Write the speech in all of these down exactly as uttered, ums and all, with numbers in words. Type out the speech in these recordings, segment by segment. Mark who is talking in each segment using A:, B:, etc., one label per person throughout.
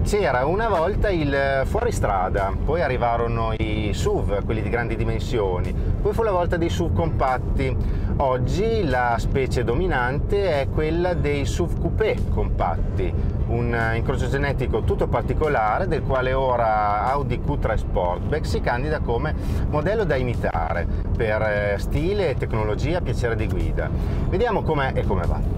A: C'era una volta il fuoristrada, poi arrivarono i S U V, quelli di grandi dimensioni, poi fu la volta dei S U V compatti. Oggi la specie dominante è quella dei S U V coupé compatti, un incrocio genetico tutto particolare del quale ora Audi Q tre Sportback si candida come modello da imitare per stile, tecnologia, piacere di guida. Vediamo com'è e come va.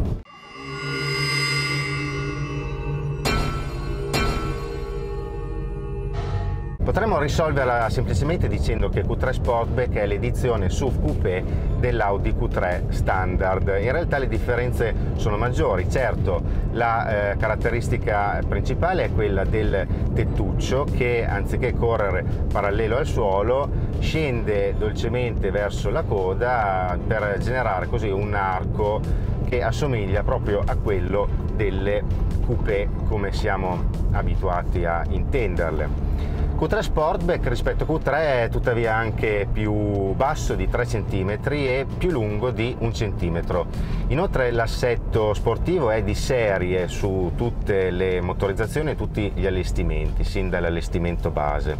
A: Potremmo risolverla semplicemente dicendo che Q tre Sportback è l'edizione S U V coupé dell'Audi Q tre Standard. In realtà le differenze sono maggiori. Certo, la eh, caratteristica principale è quella del tettuccio che, anziché correre parallelo al suolo, scende dolcemente verso la coda per generare così un arco che assomiglia proprio a quello delle coupé come siamo abituati a intenderle. Q tre Sportback rispetto a Q tre è tuttavia anche più basso di tre centimetri e più lungo di un centimetro. Inoltre l'assetto sportivo è di serie su tutte le motorizzazioni e tutti gli allestimenti, sin dall'allestimento base.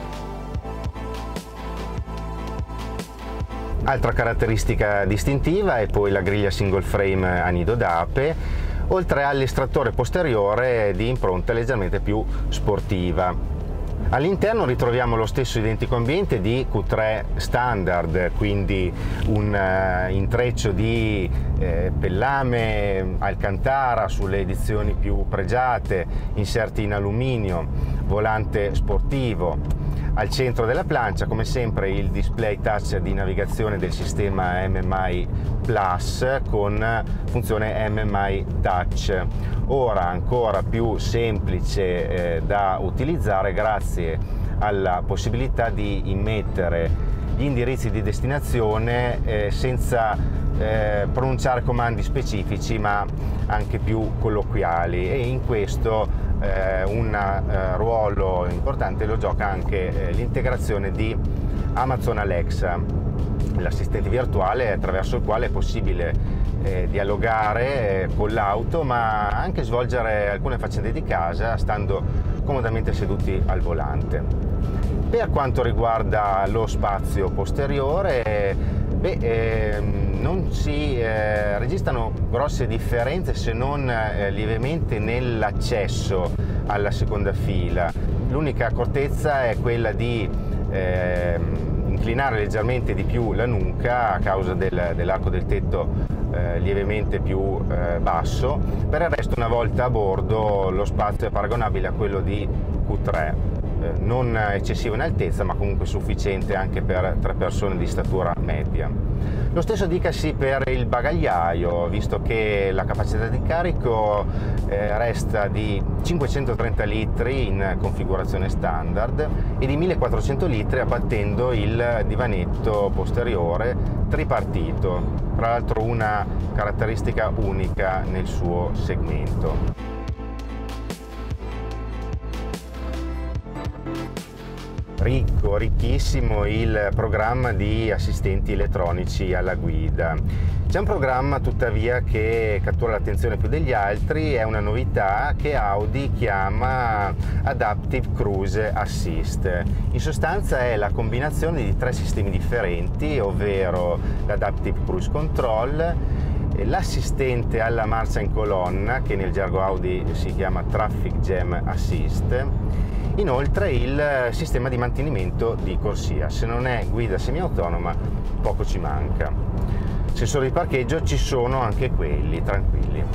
A: Altra caratteristica distintiva è poi la griglia single frame a nido d'ape, oltre all'estrattore posteriore di impronta leggermente più sportiva. All'interno ritroviamo lo stesso identico ambiente di Q tre Standard, quindi un uh, intreccio di eh, pellame Alcantara sulle edizioni più pregiate, inserti in alluminio, volante sportivo. Al centro della plancia, come sempre, il display touch di navigazione del sistema M M I Plus con funzione M M I Touch, ora ancora più semplice eh, da utilizzare grazie alla possibilità di immettere gli indirizzi di destinazione eh, senza eh, pronunciare comandi specifici ma anche più colloquiali, e in questo eh, un eh, ruolo importante lo gioca anche eh, l'integrazione di Amazon Alexa, l'assistente virtuale attraverso il quale è possibile eh, dialogare eh, con l'auto ma anche svolgere alcune faccende di casa stando comodamente seduti al volante. Per quanto riguarda lo spazio posteriore, beh, eh, non si eh, registrano grosse differenze se non eh, lievemente nell'accesso alla seconda fila. L'unica accortezza è quella di eh, inclinare leggermente di più la nuca a causa del, dell'arco del tetto eh, lievemente più eh, basso. Per il resto, una volta a bordo, lo spazio è paragonabile a quello di Q tre. Non eccessivo in altezza ma comunque sufficiente anche per tre persone di statura media. Lo stesso dicasi per il bagagliaio, visto che la capacità di carico eh, resta di cinquecentotrenta litri in configurazione standard e di millequattrocento litri abbattendo il divanetto posteriore tripartito, tra l'altro una caratteristica unica nel suo segmento. Ricco, ricchissimo il programma di assistenti elettronici alla guida. C'è un programma tuttavia che cattura l'attenzione più degli altri, è una novità che Audi chiama Adaptive Cruise Assist. In sostanza è la combinazione di tre sistemi differenti, ovvero l'Adaptive Cruise Control, l'assistente alla marcia in colonna, che nel gergo Audi si chiama Traffic Jam Assist, inoltre il sistema di mantenimento di corsia. Se non è guida semiautonoma, poco ci manca. Sensori di parcheggio ci sono anche quelli, tranquilli.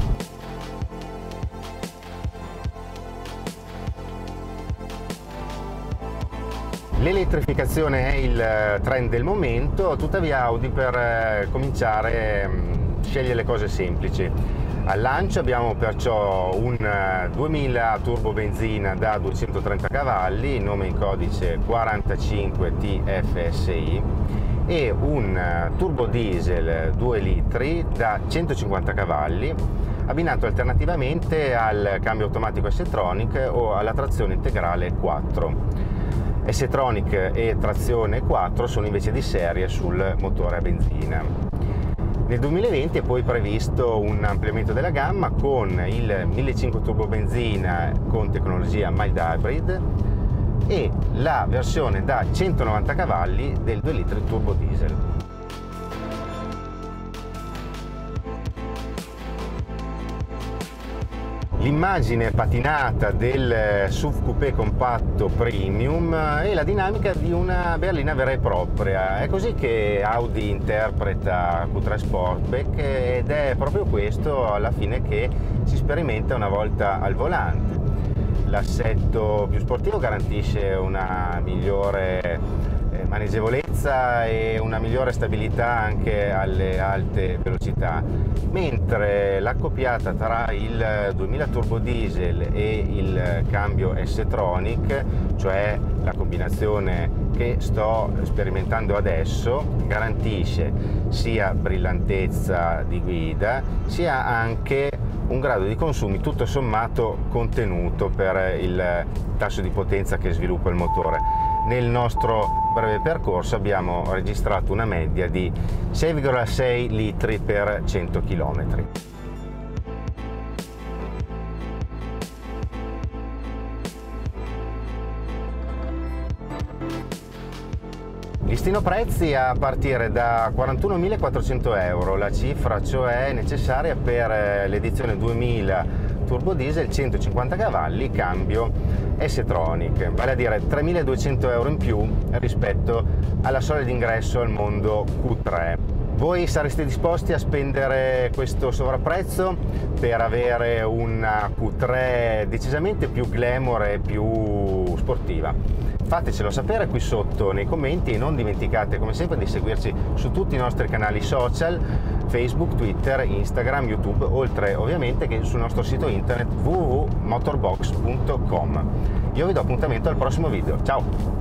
A: L'elettrificazione è il trend del momento, tuttavia Audi per cominciare sceglie le cose semplici. Al lancio abbiamo perciò un duemila turbo benzina da duecentotrenta cavalli, nome in codice quarantacinque T F S I, e un turbo diesel due litri da centocinquanta cavalli, abbinato alternativamente al cambio automatico S-Tronic o alla trazione integrale quattro. S-Tronic e trazione quattro sono invece di serie sul motore a benzina. Nel duemilaventi è poi previsto un ampliamento della gamma con il millecinquecento turbo benzina con tecnologia mild hybrid e la versione da centonovanta cavalli del due litri turbo diesel. L'immagine patinata del S U V coupé compatto premium e la dinamica di una berlina vera e propria. È così che Audi interpreta Q tre Sportback ed è proprio questo alla fine che si sperimenta una volta al volante. L'assetto più sportivo garantisce una migliore maneggevolezza e una migliore stabilità anche alle alte velocità, mentre l'accoppiata tra il duemila turbo diesel e il cambio S-Tronic, cioè la combinazione che sto sperimentando adesso, garantisce sia brillantezza di guida sia anche un grado di consumi tutto sommato contenuto per il tasso di potenza che sviluppa il motore. Nel nostro breve percorso abbiamo registrato una media di sei virgola sei litri per cento chilometri. Listino prezzi a partire da quarantunomilaquattrocento euro, la cifra cioè necessaria per l'edizione duemila turbo diesel centocinquanta cavalli cambio S-Tronic, vale a dire tremiladuecento euro in più rispetto alla soglia d'ingresso al mondo Q tre. Voi sareste disposti a spendere questo sovrapprezzo per avere una Q tre decisamente più glamour e più sportiva? Fatecelo sapere qui sotto nei commenti e non dimenticate come sempre di seguirci su tutti i nostri canali social, Facebook, Twitter, Instagram, YouTube, oltre ovviamente che sul nostro sito internet w w w punto motorbox punto com. Io vi do appuntamento al prossimo video, ciao!